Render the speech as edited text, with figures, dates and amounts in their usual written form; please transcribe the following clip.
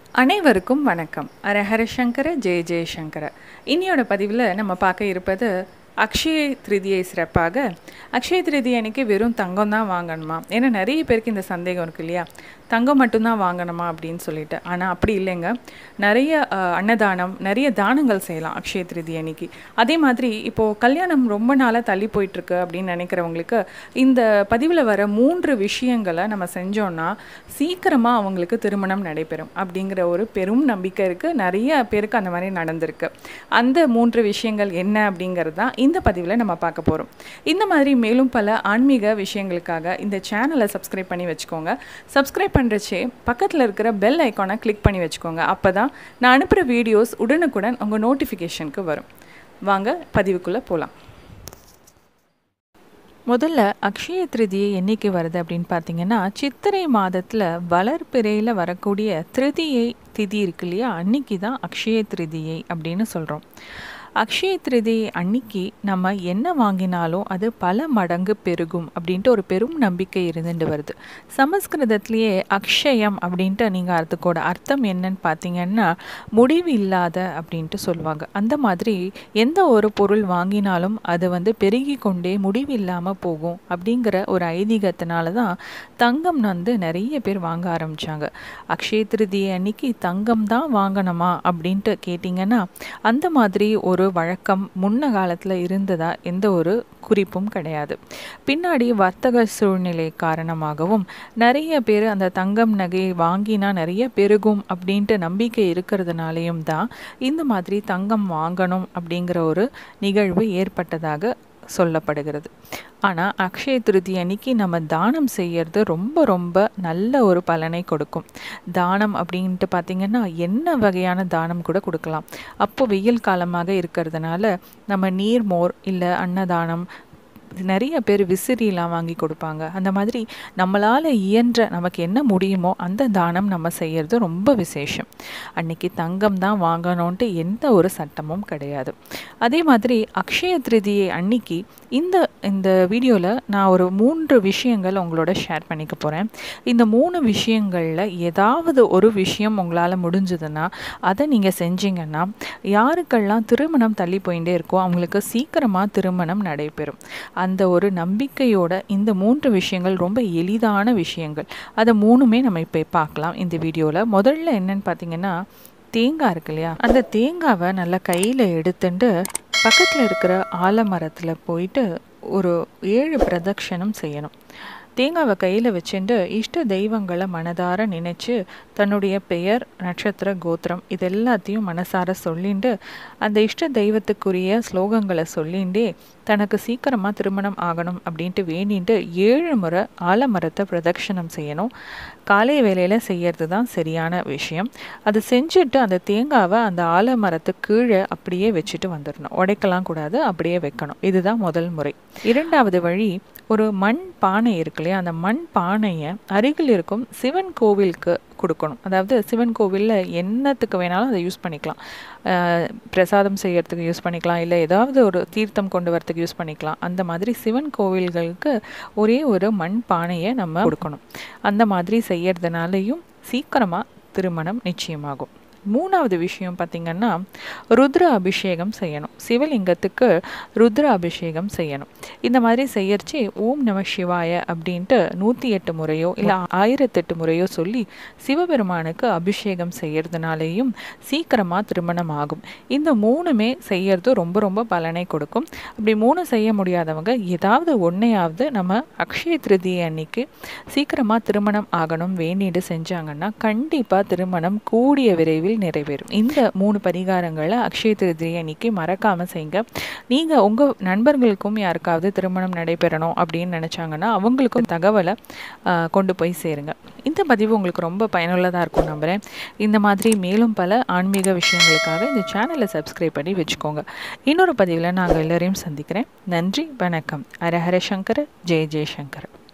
அனைவருக்கும் வணக்கம். அரஹர சங்கர ஜெய ஜெயசங்கர. இனியோட பதிவில் நம்ம பார்க்க இருப்பது அக்ஷய திருதியை சிறப்பாக. அக்ஷய திருதியை அன்றைக்கி வெறும் தங்கம் தான் வாங்கணுமா? ஏன்னா நிறைய பேருக்கு இந்த சந்தேகம் இருக்குது இல்லையா, தங்கம் மட்டும்தான் வாங்கணுமா அப்படின்னு சொல்லிட்டு. ஆனால் அப்படி இல்லைங்க, நிறைய அன்னதானம், நிறைய தானங்கள் செய்யலாம் அக்ஷய திருதியை அன்னைக்கு. அதே மாதிரி இப்போது கல்யாணம் ரொம்ப நாளாக தள்ளி போயிட்டுருக்கு அப்படின்னு நினைக்கிறவங்களுக்கு இந்த பதிவில் வர 3 விஷயங்களை நம்ம செஞ்சோன்னா சீக்கிரமாக அவங்களுக்கு திருமணம் நடைபெறும் அப்படிங்கிற ஒரு பெரும் நம்பிக்கை இருக்குது. நிறைய பேருக்கு அந்த மாதிரி நடந்திருக்கு. அந்த 3 விஷயங்கள் என்ன அப்படிங்கிறது தான் இந்த பதிவில் நம்ம பார்க்க போகிறோம். இந்த மாதிரி மேலும் பல ஆன்மீக விஷயங்களுக்காக இந்த சேனலை சப்ஸ்கிரைப் பண்ணி வச்சுக்கோங்க. சப்ஸ்கிரைப் பண்ணுறச்சே பக்கத்தில் இருக்கிற பெல் ஐக்கானை கிளிக் பண்ணி வச்சுக்கோங்க. அப்போ தான் நான் அனுப்புகிற வீடியோஸ் உடனுக்குடன் உங்கள் நோட்டிஃபிகேஷனுக்கு வரும். வாங்க பதிவுக்குள்ளே போகலாம். முதல்ல அக்ஷய திருதியை என்னைக்கு வருது அப்படின்னு பார்த்தீங்கன்னா, சித்திரை மாதத்தில் வளர்பிறையில் வரக்கூடிய திருதியை திதி இருக்கு இல்லையா, அன்னைக்கு தான் அக்ஷய திருதியை அப்படின்னு சொல்கிறோம். அக்ஷய திருதியை அன்னைக்கு நம்ம என்ன வாங்கினாலும் அது பல மடங்கு பெருகும் அப்படின்ட்டு ஒரு பெரும் நம்பிக்கை இருந்துட்டு வருது. சமஸ்கிருதத்திலேயே அக்ஷயம் அப்படின்ட்டு நீங்கள் அதுக்கோட அர்த்தம் என்னன்னு பார்த்தீங்கன்னா முடிவு இல்லாத அப்படின்ட்டு சொல்லுவாங்க. அந்த மாதிரி எந்த ஒரு பொருள் வாங்கினாலும் அது பெருகி கொண்டே முடிவு இல்லாமல் போகும் அப்படிங்கிற ஒரு ஐதீகத்தினால தான் தங்கம் நிறைய பேர் வாங்க ஆரம்பித்தாங்க. அக்ஷய திருதியை அன்னைக்கு தங்கம் தான் வாங்கணுமா அப்படின்ட்டு கேட்டிங்கன்னா அந்த மாதிரி ஒரு வழக்கம் முன்ன காலத்தில் இருந்ததா எந்த ஒரு குறிப்பும் கிடையாது. பின்னாடி வர்த்தக சூழ்நிலை காரணமாகவும் நிறைய பேர் அந்த தங்கம் நகையை வாங்கினா நிறைய பெருகும் அப்படின்ட்டு நம்பிக்கை இருக்கிறதுனாலையும் தான் இந்த மாதிரி தங்கம் வாங்கணும் அப்படிங்கிற ஒரு நிகழ்வு ஏற்பட்டதாக சொல்லப்படுகிறது. ஆனால் அக்ஷய திருதி அன்னைக்கு நம்ம தானம் செய்யறது ரொம்ப ரொம்ப நல்ல ஒரு பலனை கொடுக்கும். தானம் அப்படின்ட்டு பார்த்திங்கன்னா என்ன வகையான தானம் கூட கொடுக்கலாம். அப்போது வெயில் காலமாக இருக்கிறதுனால நம்ம நீர்மோர் இல்லை அன்னதானம், நிறைய பேர் விசிறிலாம் வாங்கி கொடுப்பாங்க. அந்த மாதிரி நம்மளால் இயன்ற நமக்கு என்ன முடியுமோ அந்த தானம் நம்ம செய்கிறது ரொம்ப விசேஷம். அன்னைக்கு தங்கம் தான் வாங்கணுன்ட்டு எந்த ஒரு சட்டமும் கிடையாது. அதே மாதிரி அக்ஷய திருதியை அன்னைக்கு இந்த வீடியோவில் நான் ஒரு 3 விஷயங்கள் உங்களோட ஷேர் பண்ணிக்க போகிறேன். இந்த 3 விஷயங்களில் ஏதாவது ஒரு விஷயம் உங்களால் முடிஞ்சதுன்னா அதை நீங்கள் செஞ்சீங்கன்னா யாருக்கெல்லாம் திருமணம் தள்ளி போயிட்டே இருக்கோ அவங்களுக்கு சீக்கிரமாக திருமணம் நடைபெறும். அந்த ஒரு நம்பிக்கையோட இந்த 3 விஷயங்கள் ரொம்ப எளிதான விஷயங்கள். அதை 3மே நம்ம இப்போ பார்க்கலாம் இந்த வீடியோவில். முதல்ல என்னன்னு பார்த்தீங்கன்னா, தேங்காய் இருக்கு இல்லையா, அந்த தேங்காவை நல்லா கையில் எடுத்துட்டு பக்கத்தில் இருக்கிற ஆலமரத்தில் போயிட்டு ஒரு 7 பிரதட்சணம் செய்யணும். தேங்காவை கையில் வச்சுட்டு இஷ்ட தெய்வங்களை மனதார நினைச்சு தன்னுடைய பெயர், நட்சத்திர, கோத்திரம் இது எல்லாத்தையும் மனசார சொல்லிட்டு அந்த இஷ்ட தெய்வத்துக்குரிய ஸ்லோகங்களை சொல்லிகிட்டே தனக்கு சீக்கிரமாக திருமணம் ஆகணும் அப்படின்ட்டு வேண்டிட்டு 7 முறை ஆலமரத்தை பிரதட்சணம் செய்யணும். காலை வேளையில் செய்யறது தான் சரியான விஷயம். அது செஞ்சுட்டு அந்த தேங்காவை அந்த ஆலமரத்துக்கு கீழே அப்படியே வச்சுட்டு வந்துடணும். உடைக்கலாம் கூடாது, அப்படியே வைக்கணும். இதுதான் முதல் முறை. 2வது வழி, ஒரு மண் பானை இருக்கு இல்லையா, அந்த மண் பானையை அருகில் இருக்கும் சிவன் கோவிலுக்கு கொடுக்கணும். அதாவது சிவன் கோவிலில் என்னத்துக்கு வேணாலும் அதை யூஸ் பண்ணிக்கலாம். பிரசாதம் செய்யறதுக்கு யூஸ் பண்ணிக்கலாம், இல்லை ஏதாவது ஒரு தீர்த்தம் கொண்டு வரத்துக்கு யூஸ் பண்ணிக்கலாம். அந்த மாதிரி சிவன் கோவில்களுக்கு ஒரே ஒரு மண் பானையை நம்ம கொடுக்கணும். அந்த மாதிரி செய்யறதுனாலையும் சீக்கிரமாக திருமணம் நிச்சயமாகும். 3வது விஷயம் பார்த்திங்கன்னா, ருத்ர அபிஷேகம் செய்யணும். சிவலிங்கத்துக்கு ருத்ர அபிஷேகம் செய்யணும். இந்த மாதிரி செய்யறச்சு ஓம் நம சிவாய அப்படின்ட்டு 108 முறையோ இல்லை 1008 முறையோ சொல்லி சிவபெருமானுக்கு அபிஷேகம் செய்யறதுனாலேயும் சீக்கிரமாக திருமணம் ஆகும். இந்த 3மே செய்யறது ரொம்ப ரொம்ப பலனை கொடுக்கும். அப்படி 3 செய்ய முடியாதவங்க ஏதாவது ஒன்றையாவது நம்ம அக்ஷய திருதியை அன்னைக்கு சீக்கிரமாக திருமணம் ஆகணும் வேண்டிட்டு செஞ்சாங்கன்னா கண்டிப்பாக திருமணம் கூடிய விரைவில் நிறைவேறும். இந்த 3 பரிகாரங்களை அக்ஷய திருதியை அன்னைக்கு மறக்காம செய்யுங்க. நீங்க உங்க நண்பர்களுக்கும் யாருக்காவது திருமணம் நடைபெறணும் அப்படின்னு நினைச்சாங்கன்னா அவங்களுக்கும் தகவலை கொண்டு போய் சேருங்க. இந்த பதிவு உங்களுக்கு ரொம்ப பயனுள்ளதாக இருக்கும் நம்புறேன். இந்த மாதிரி மேலும் பல ஆன்மீக விஷயங்களுக்காக இந்த சேனலை சப்ஸ்கிரைப் பண்ணி வச்சுக்கோங்க. இன்னொரு பதிவில் நாங்கள் எல்லாரையும் சந்திக்கிறேன். நன்றி, வணக்கம். அரஹர சங்கர ஜெய ஜெயசங்கர.